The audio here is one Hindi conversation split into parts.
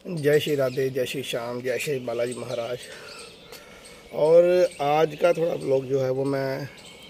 जय श्री राधे, जय श्री श्याम, जय श्री बालाजी महाराज। और आज का थोड़ा ब्लॉग जो है वो मैं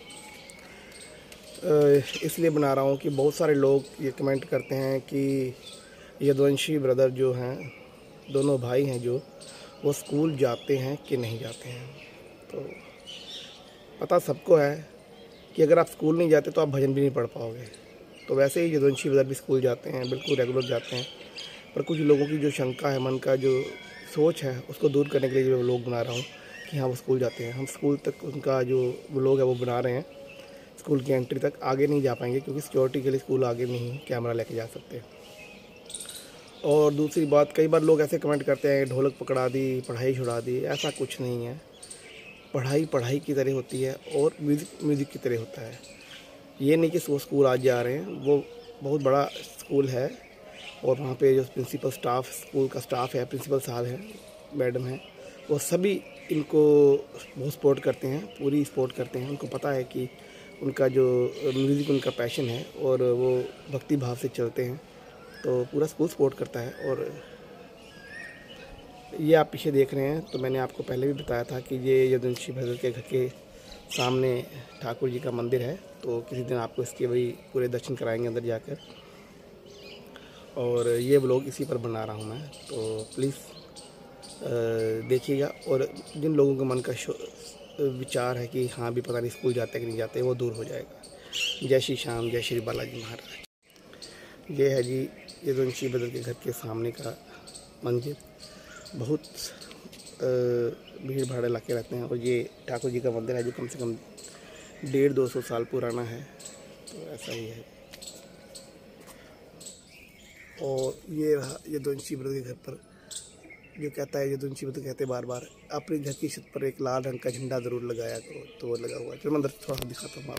इसलिए बना रहा हूँ कि बहुत सारे लोग ये कमेंट करते हैं कि यदुवंशी ब्रदर जो हैं, दोनों भाई हैं, जो वो स्कूल जाते हैं कि नहीं जाते हैं। तो पता सबको है कि अगर आप स्कूल नहीं जाते तो आप भजन भी नहीं पढ़ पाओगे। तो वैसे ही यदुवंशी ब्रदर भी स्कूल जाते हैं, बिल्कुल रेगुलर जाते हैं। पर कुछ लोगों की जो शंका है, मन का जो सोच है, उसको दूर करने के लिए जो व्लॉग बना रहा हूँ कि हाँ वो स्कूल जाते हैं। हम स्कूल तक उनका जो व्लॉग है वो बना रहे हैं, स्कूल की एंट्री तक आगे नहीं जा पाएंगे क्योंकि सिक्योरिटी के लिए स्कूल आगे नहीं कैमरा लेके जा सकते। और दूसरी बात, कई बार लोग ऐसे कमेंट करते हैं ढोलक पकड़ा दी, पढ़ाई छुड़ा दी। ऐसा कुछ नहीं है। पढ़ाई पढ़ाई की तरह होती है और म्यूज़िक म्यूज़िक की तरह होता है। ये नहीं कि वो स्कूल आज जा रहे हैं, वो बहुत बड़ा स्कूल है और वहाँ पे जो प्रिंसिपल स्टाफ, स्कूल का स्टाफ है, प्रिंसिपल साहब हैं, मैडम हैं, वो सभी इनको बहुत सपोर्ट करते हैं, पूरी सपोर्ट करते हैं। उनको पता है कि उनका जो म्यूज़िक उनका पैशन है और वो भक्ति भाव से चलते हैं, तो पूरा स्कूल सपोर्ट करता है। और ये आप पीछे देख रहे हैं, तो मैंने आपको पहले भी बताया था कि ये यदुवंशी ब्रदर के घर के सामने ठाकुर जी का मंदिर है। तो किसी दिन आपको इसके भी पूरे दर्शन कराएंगे अंदर जाकर। और ये व्लॉग इसी पर बना रहा हूँ मैं, तो प्लीज़ देखिएगा। और जिन लोगों के मन का विचार है कि हाँ भी पता नहीं स्कूल जाते कि नहीं जाते, वो दूर हो जाएगा। जय श्री श्याम, जय श्री बालाजी महाराज। ये है जी यदुवंशी ब्रदर के घर के सामने का मंदिर। बहुत भीड़ भाड़ इलाके रहते हैं और ये ठाकुर जी का मंदिर है जो कम से कम 150-200 साल पुराना है। तो ऐसा ही है। और ये रहा यदुवंशी ब्रदर के घर पर, जो कहता है, यदुवंशी ब्रदर कहते बार बार, अपने घर की छत पर एक लाल रंग का झंडा ज़रूर लगाया करो। तो वो लगा हुआ है। चलो मैं अंदर थोड़ा सा दिखाता हूँ आपको।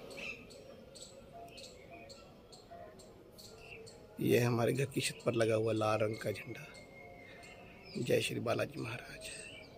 ये है हमारे घर की छत पर लगा हुआ लाल रंग का झंडा। जय श्री बालाजी महाराज।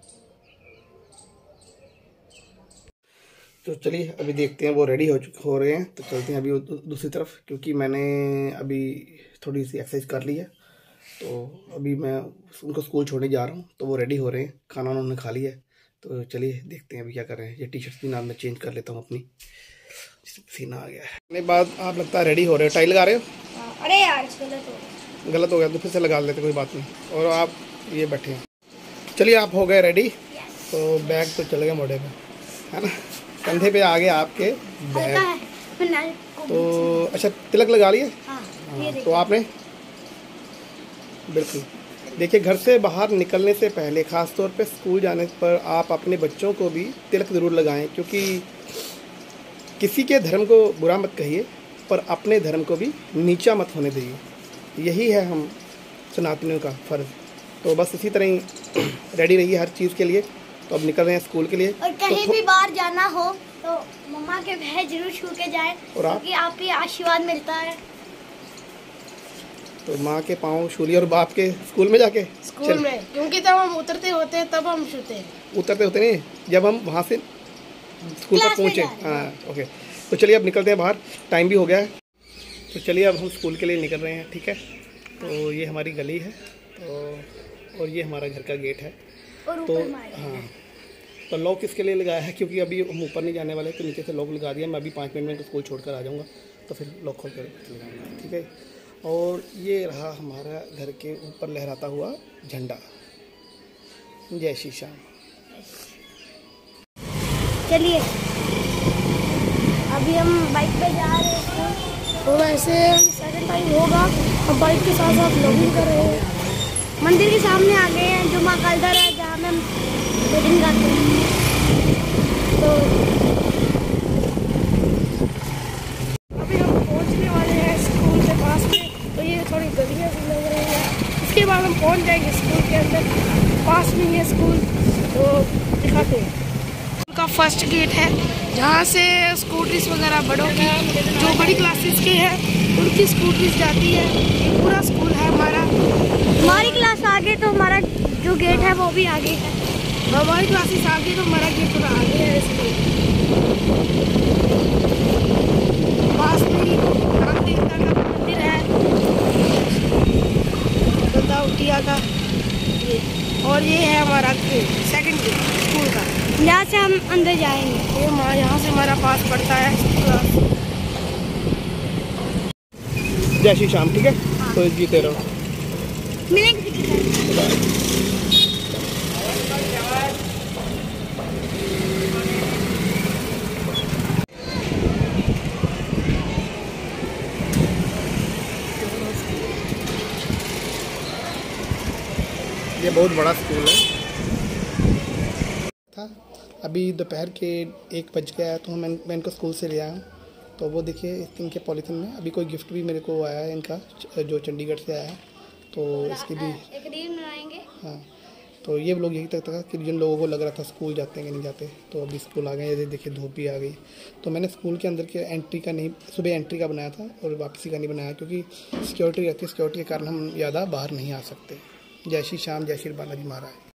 तो चलिए अभी देखते हैं, वो रेडी हो रहे हैं, तो चलते हैं अभी दूसरी तरफ, क्योंकि मैंने अभी थोड़ी सी एक्सरसाइज कर ली है। तो अभी मैं उनको स्कूल छोड़ने जा रहा हूँ, तो वो रेडी हो रहे हैं, खाना उन्होंने खा लिया है। तो चलिए देखते हैं अभी क्या कर रहे हैं। ये टी शर्ट भी नाम मैं चेंज कर लेता हूँ अपनी, सीना आ गया है। अपने बाद आप लगता है रेडी हो रहे हो, टाई लगा रहे हो? अरे यार गलत हो गया तो फिर से लगा लेते, कोई बात नहीं। और आप ये बैठे हैं। चलिए आप हो गए रेडी। तो बैग तो चल गया मोड़े में, है ना, कंधे पे आ गए आपके बैग। तो अच्छा, तिलक लगा लिए? हाँ, तो आपने बिल्कुल देखिए, घर से बाहर निकलने से पहले, ख़ास तौर पे स्कूल जाने पर, आप अपने बच्चों को भी तिलक ज़रूर लगाएं। क्योंकि किसी के धर्म को बुरा मत कहिए, पर अपने धर्म को भी नीचा मत होने दीजिए। यही है हम सनातनियों का फ़र्ज़। तो बस इसी तरह ही रेडी रहिए हर चीज़ के लिए। तो अब निकल रहे हैं स्कूल के लिए। और कहीं भी बाहर जाना हो तो मम्मा के पैर जरूर छू के जाएं, क्योंकि आपके आशीर्वाद मिलता है। तो माँ के पाँव छू लिए और बाप के स्कूल में जाके स्कूल में, क्योंकि जब हम उतरते होते हैं तब हम छूते हैं। उतरते होते नहीं, जब हम वहाँ से स्कूल तक पहुँचे। हाँ ओके। तो चलिए अब निकलते हैं बाहर, टाइम भी हो गया है। तो चलिए अब हम स्कूल के लिए निकल रहे हैं, ठीक है। तो ये हमारी गली है, तो और ये हमारा घर का गेट है। तो हाँ, तो लॉक किसके लिए लगाया है, क्योंकि अभी हम ऊपर नहीं जाने वाले, तो नीचे से लॉक लगा दिया। मैं अभी 5 मिनट में स्कूल छोड़कर आ जाऊँगा, तो फिर लॉक खोल कर लगाऊंगा, ठीक है। और ये रहा हमारा घर के ऊपर लहराता हुआ झंडा। जय श्री श्याम। चलिए अभी हम बाइक पे जा रहे हैं। तो वैसे सेकंड टाइम होगा, हम बाइक के साथ साथ लॉगिंग कर रहे हैं। मंदिर के सामने आ गए हैं, जो माँ कालदर है, जहाँ में हम भजन गाते हैं। तो अभी हम पहुंचने वाले हैं स्कूल के पास में। तो ये थोड़ी गलियाँ भी लग रही हैं, इसके बाद हम पहुंच जाएंगे स्कूल के अंदर। पास में है स्कूल, तो दिखाते हैं। स्कूल का फर्स्ट गेट है, जहाँ से स्कूटीज वगैरह बड़ों की, जो बड़ी क्लासेस के हैं उनकी स्कूटीज जाती है। ये पूरा स्कूल है हमारा। हमारी क्लास आगे, तो हमारा जो गेट है वो भी आगे है। हमारी क्लासेस आगे, तो हमारा गेट थोड़ा आगे है। स्कूल पास में ही नाग देवता का मंदिर है, गंगा उठिया का। गेट और ये है हमारा गेट, सेकंड गेट स्कूल का। यहाँ से हम अंदर जाएंगे। ये यहाँ से हमारा पास पड़ता है क्लास। जय श्री श्याम। ठीक है, तो जीते रहो। मिलेंगे किसी बाय। ये बहुत बड़ा स्कूल है था। अभी दोपहर के 1 बज गया है, तो मैं इनको स्कूल से ले आया हूँ। तो वो देखिए इनके पॉलीथीन में अभी कोई गिफ्ट भी मेरे को आया है इनका, जो चंडीगढ़ से आया है। तो इसकी भी एक रील बनाएंगे। हाँ, तो ये लोग यही तक था कि जिन लोगों को लग रहा था स्कूल जाते हैं कि नहीं जाते, तो अभी स्कूल आ गए। ये देखिए धूप भी आ गई। तो मैंने स्कूल के अंदर के एंट्री का नहीं, सुबह एंट्री का बनाया था और वापसी का नहीं बनाया, क्योंकि सिक्योरिटी रहती है। सिक्योरिटी के कारण हम ज़्यादा बाहर नहीं आ सकते। जय श्री श्याम, जय श्री बालाजी महाराज।